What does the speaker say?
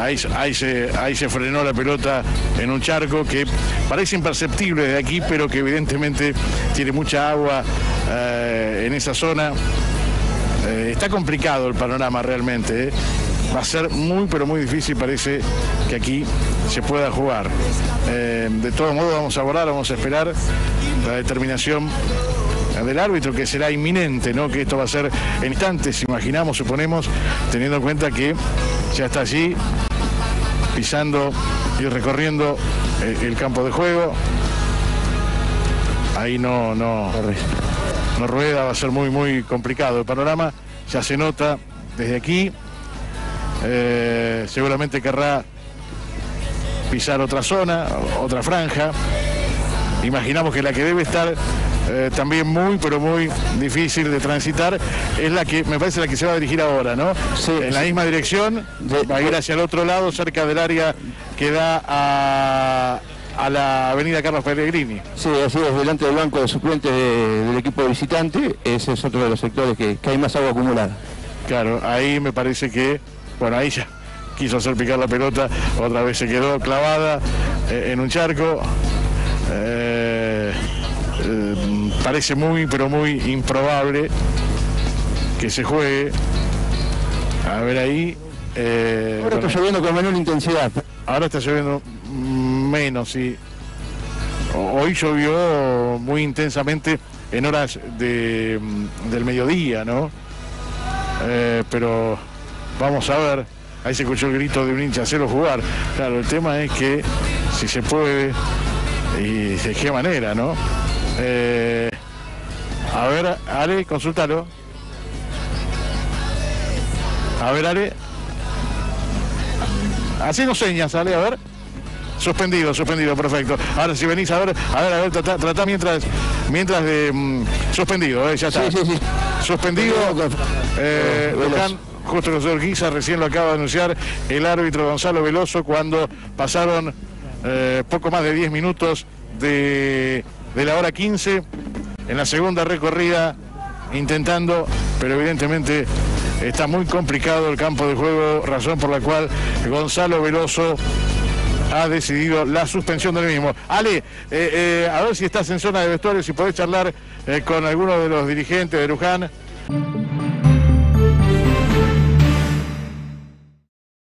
ahí se frenó la pelota en un charco que parece imperceptible de aquí, pero que evidentemente tiene mucha agua en esa zona. Está complicado el panorama realmente, Va a ser muy, pero muy difícil, parece, que aquí se pueda jugar. De todo modo, vamos a volar, vamos a esperar la determinación del árbitro, que será inminente, ¿no? Que esto va a ser en instantes, imaginamos, suponemos, teniendo en cuenta que ya está allí, pisando y recorriendo el campo de juego. Ahí no rueda, va a ser muy, muy complicado el panorama. Ya se nota desde aquí. Seguramente querrá pisar otra zona, otra franja. Imaginamos que la que debe estar también muy, pero muy difícil de transitar es la que, me parece, la que se va a dirigir ahora, ¿no? Sí, en la misma dirección, va a ir hacia el otro lado, cerca del área que da a la avenida Carlos Pellegrini. Sí, así es, delante del banco de suplentes del equipo visitante. Ese es otro de los sectores que hay más agua acumulada. Claro, ahí me parece que, bueno, ahí ya quiso hacer picar la pelota, otra vez se quedó clavada en un charco. Parece muy, pero muy improbable que se juegue. A ver ahí. Ahora está lloviendo con menor intensidad. Ahora está lloviendo menos, sí. Hoy llovió muy intensamente en horas del mediodía, ¿no? Pero vamos a ver. Ahí se escuchó el grito de un hincha, hacerlo jugar. Claro, el tema es que si se puede y de qué manera, ¿no? A ver, Ale, consúltalo. A ver, Ale. Haciendo señas, Ale, a ver. Suspendido, perfecto. Ahora si venís a ver, tratá mientras de... suspendido, ya está. Sí. Suspendido. Luján, justo el señor Guisa recién lo acaba de anunciar el árbitro Gonzalo Veloso cuando pasaron poco más de 10 minutos de la hora 15 en la segunda recorrida, intentando, pero evidentemente está muy complicado el campo de juego, razón por la cual Gonzalo Veloso ha decidido la suspensión del mismo. Ale, a ver si estás en zona de vestuario, si podés charlar con alguno de los dirigentes de Luján.